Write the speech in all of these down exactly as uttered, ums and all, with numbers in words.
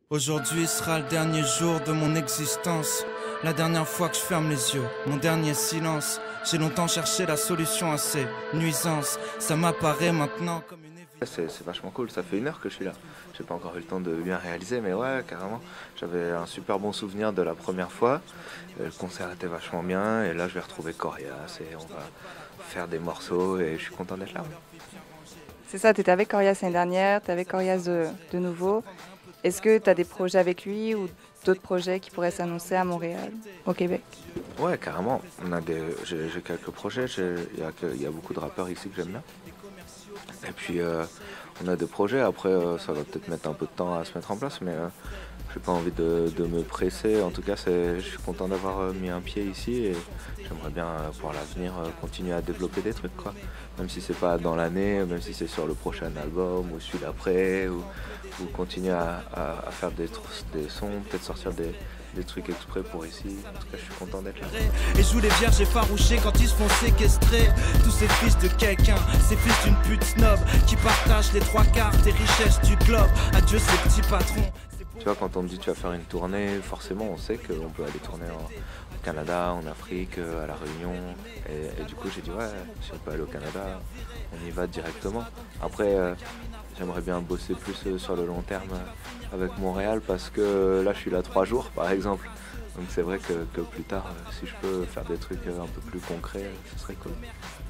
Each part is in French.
Aujourd'hui sera le dernier jour de mon existence. La dernière fois que je ferme les yeux, mon dernier silence. J'ai longtemps cherché la solution à ces nuisances. Ça m'apparaît maintenant comme une évidence. C'est vachement cool, ça fait une heure que je suis là. J'ai pas encore eu le temps de bien réaliser, mais ouais, carrément. J'avais un super bon souvenir de la première fois. Le concert était vachement bien, et là je vais retrouver Corias et on va faire des morceaux, et je suis content d'être là. C'est ça, tu étais avec Corias l'année dernière, tu es avec Corias de, de nouveau. Est-ce que tu as des projets avec lui ou d'autres projets qui pourraient s'annoncer à Montréal, au Québec? Ouais, carrément. On a des, j'ai, j'ai quelques projets. Il y a, y a beaucoup de rappeurs ici que j'aime bien. Et puis, euh, on a des projets. Après, euh, ça va peut-être mettre un peu de temps à se mettre en place, mais euh, j'ai pas envie de, de me presser. En tout cas, c'est, je suis content d'avoir mis un pied ici et j'aimerais bien, euh, pour l'avenir, euh, continuer à développer des trucs, quoi. Même si c'est pas dans l'année, même si c'est sur le prochain album ou celui d'après, ou, ou continuer à, à, à faire des, des sons, peut-être sortir des, des trucs exprès pour ici. En tout cas, je suis content d'être là. Et joue les vierges effarouchées quand ils se font séquestrer. Tous ces fils de quelqu'un, ces fils d'une pute snob qui partagent les trois quarts des richesses du globe. Adieu ces petits patrons. Tu vois, quand on me dit tu vas faire une tournée, forcément on sait qu'on peut aller tourner en, au Canada, en Afrique, à La Réunion. Et, et du coup j'ai dit ouais, si on peut aller au Canada, on y va directement. Après, euh, j'aimerais bien bosser plus sur le long terme avec Montréal parce que là je suis là trois jours par exemple. Donc c'est vrai que, que plus tard, si je peux faire des trucs un peu plus concrets, ce serait cool.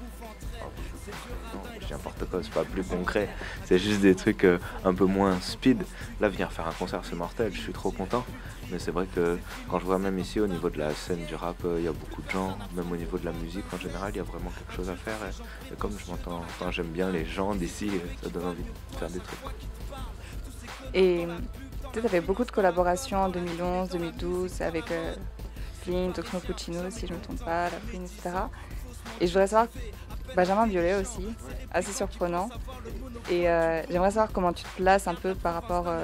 Non, je dis n'importe quoi, c'est pas plus concret, c'est juste des trucs euh, un peu moins speed. Là, venir faire un concert, c'est mortel, je suis trop content. Mais c'est vrai que quand je vois même ici, au niveau de la scène du rap, il euh, y a beaucoup de gens, même au niveau de la musique en général, il y a vraiment quelque chose à faire. Et, et comme je m'entends, enfin, j'aime bien les gens d'ici, ça donne envie de faire des trucs. Et tu avais beaucoup de collaborations en deux mille onze, deux mille douze avec euh, Flint, Oxmo Puccino, si je ne me trompe pas, La Fouine, et cetera. Et je voudrais savoir, Benjamin Biolay aussi, assez surprenant. Et euh, j'aimerais savoir comment tu te places un peu par rapport euh,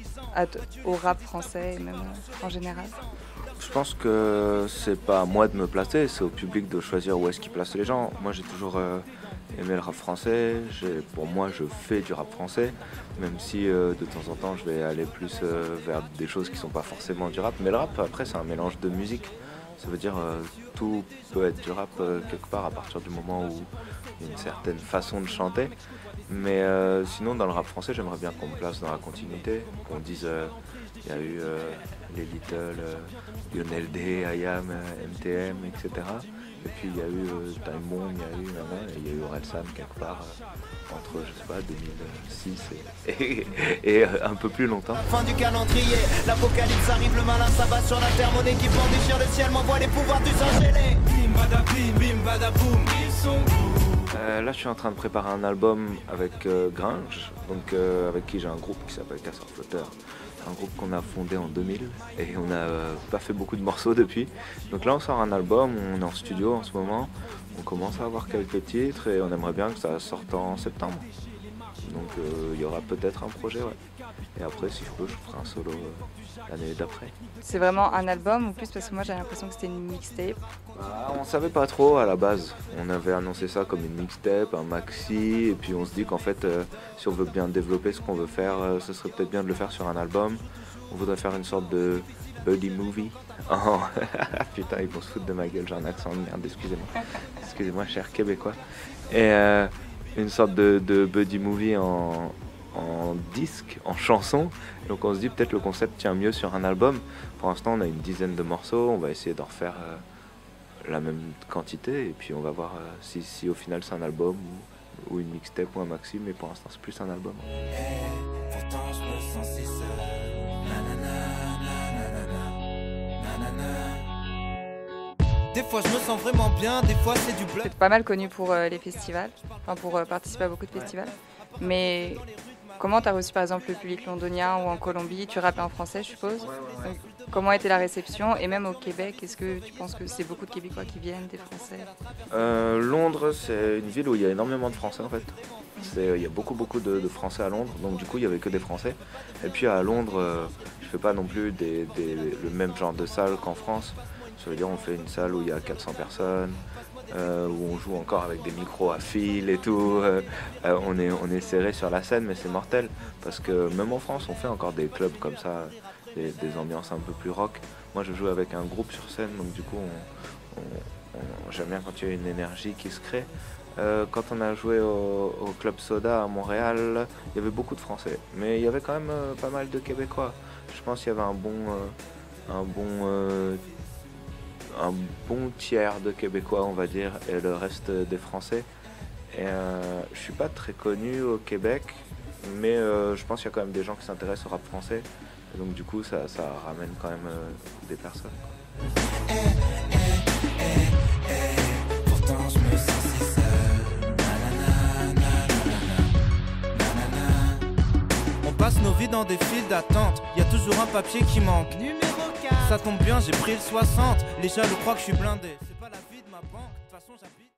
à t- au rap français et même euh, en général. Je pense que c'est pas à moi de me placer, c'est au public de choisir où est-ce qu'il place les gens. Moi j'ai toujours euh, aimé le rap français, j'ai, pour moi je fais du rap français, même si euh, de temps en temps je vais aller plus euh, vers des choses qui sont pas forcément du rap. Mais le rap après c'est un mélange de musique. Ça veut dire euh, tout peut être du rap euh, quelque part à partir du moment où il y a une certaine façon de chanter. Mais euh, sinon dans le rap français j'aimerais bien qu'on me place dans la continuité, qu'on dise il euh, y a eu euh, les Little, euh, Lionel D, I A M, euh, M T M, et cetera. Et puis il y a eu euh, Time Bomb, il y a eu Nana, et il y a eu Orelsan quelque part euh, entre je sais pas deux mille six et, et, et, et un peu plus longtemps. Fin du calendrier, l'apocalypse arrive, le malin s'abat sur la terre, mon équipement déchire le ciel, m'envoie les pouvoirs du sang gêné. Bim bada bim, bim bada boum, ils sont où? Euh, là je suis en train de préparer un album avec euh, Gringe, donc euh, avec qui j'ai un groupe qui s'appelle Casseur Flotteur. Un groupe qu'on a fondé en deux mille et on n'a euh, pas fait beaucoup de morceaux depuis. Donc là on sort un album, on est en studio en ce moment, on commence à avoir quelques titres et on aimerait bien que ça sorte en septembre. Donc il euh, y aura peut-être un projet, ouais. Et après si je peux je ferai un solo euh, l'année d'après. C'est vraiment un album ou plus parce que moi j'ai l'impression que c'était une mixtape? Bah, on savait pas trop à la base, on avait annoncé ça comme une mixtape, un maxi, et puis on se dit qu'en fait euh, si on veut bien développer ce qu'on veut faire, euh, ce serait peut-être bien de le faire sur un album. On voudrait faire une sorte de buddy movie. Oh putain ils vont se foutre de ma gueule, j'ai un accent de merde, excusez-moi. Excusez-moi cher québécois. Et euh, une sorte de, de buddy movie en, en disque, en chanson. Donc on se dit peut-être le concept tient mieux sur un album. Pour l'instant on a une dizaine de morceaux, on va essayer d'en refaire euh, la même quantité et puis on va voir euh, si, si au final c'est un album ou, ou une mixtape ou un maxi, mais pour l'instant c'est plus un album. Hey, pourtant je me sens si seul. Nanana, nanana, nanana. Des fois je me sens vraiment bien, des fois c'est du bluff. Tu es pas mal connu pour euh, les festivals, enfin pour euh, participer à beaucoup de festivals. Mais comment tu as reçu par exemple le public londonien ou en Colombie? Tu rappais en français je suppose. Donc, comment était la réception? Et même au Québec, est-ce que tu penses que c'est beaucoup de Québécois qui viennent, des Français? euh, Londres c'est une ville où il y a énormément de Français en fait. C'est, il y a beaucoup beaucoup de, de Français à Londres, donc du coup il n'y avait que des Français. Et puis à Londres, euh, je fais pas non plus des, des, le même genre de salle qu'en France. Ça veut dire on fait une salle où il y a quatre cents personnes, euh, où on joue encore avec des micros à fil et tout. Euh, euh, on est, on est serré sur la scène, mais c'est mortel. Parce que même en France, on fait encore des clubs comme ça, des, des ambiances un peu plus rock. Moi, je joue avec un groupe sur scène, donc du coup, on, on, on, j'aime bien quand il y a une énergie qui se crée. Euh, quand on a joué au, au Club Soda à Montréal, il y avait beaucoup de Français, mais il y avait quand même euh, pas mal de Québécois. Je pense qu'il y avait un bon, euh, un bon, euh, un bon tiers de Québécois, on va dire, et le reste des Français. Et euh, je suis pas très connu au Québec, mais euh, je pense qu'il y a quand même des gens qui s'intéressent au rap français. Et donc du coup, ça, ça ramène quand même euh, des personnes. Eh, eh, eh, eh, pourtant je me sens si seul. On passe nos vies dans des files d'attente, y a toujours un papier qui manque. Numéro quatre. Ça tombe bien, j'ai pris le soixante. Les jaloux croient que je suis blindé. C'est pas la vie de ma banque, de toute façon j'habite.